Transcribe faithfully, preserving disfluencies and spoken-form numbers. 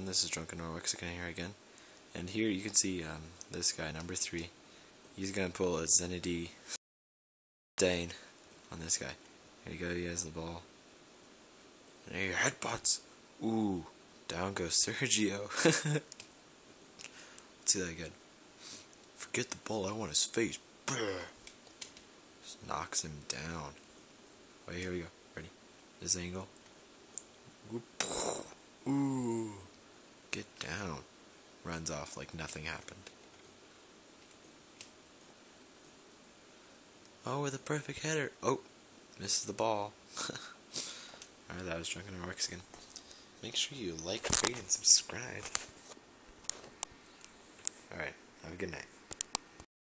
this is Drunken Norwexican here again. And here you can see um, this guy, number three. He's gonna pull a Zidane on this guy. Here you go, he has the ball. And there your headbutts. Ooh, down goes Sergio. Let's see that again. Forget the ball, I want his face. Just knocks him down. Wait, here we go. Ready? This angle. Ooh, get down. Runs off like nothing happened. Oh, with a perfect header. Oh, misses the ball. Alright, that was Drunken Norwexican. Make sure you like, rate, and subscribe. Alright, have a good night.